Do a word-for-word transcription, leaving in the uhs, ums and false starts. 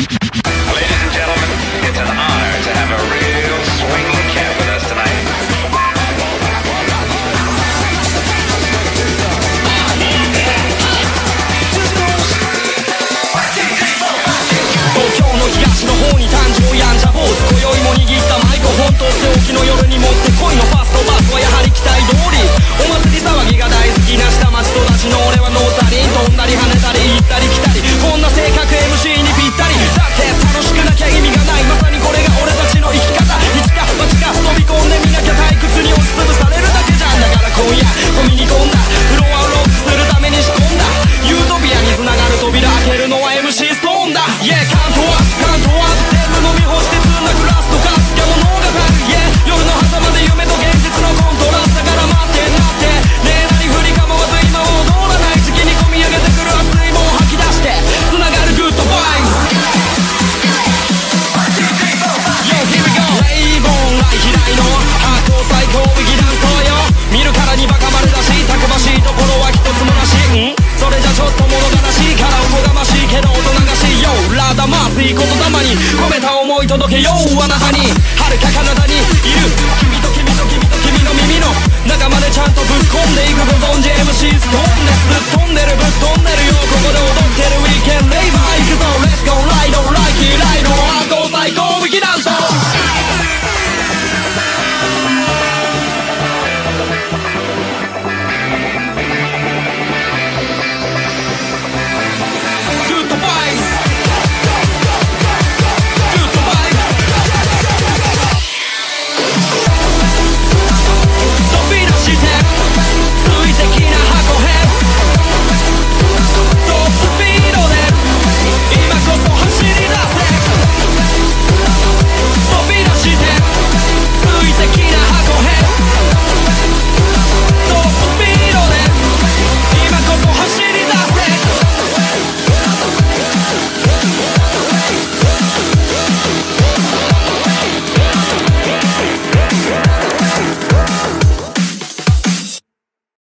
届けようあなたに遥か彼方にいる君と君と君と君の耳の中までちゃんとぶっ込んでいくご存知 エムシー ストーンです。ぶっ飛んでるぶっ飛んでるよここで踊ってるウィーケンレイバー行くぞ Let's go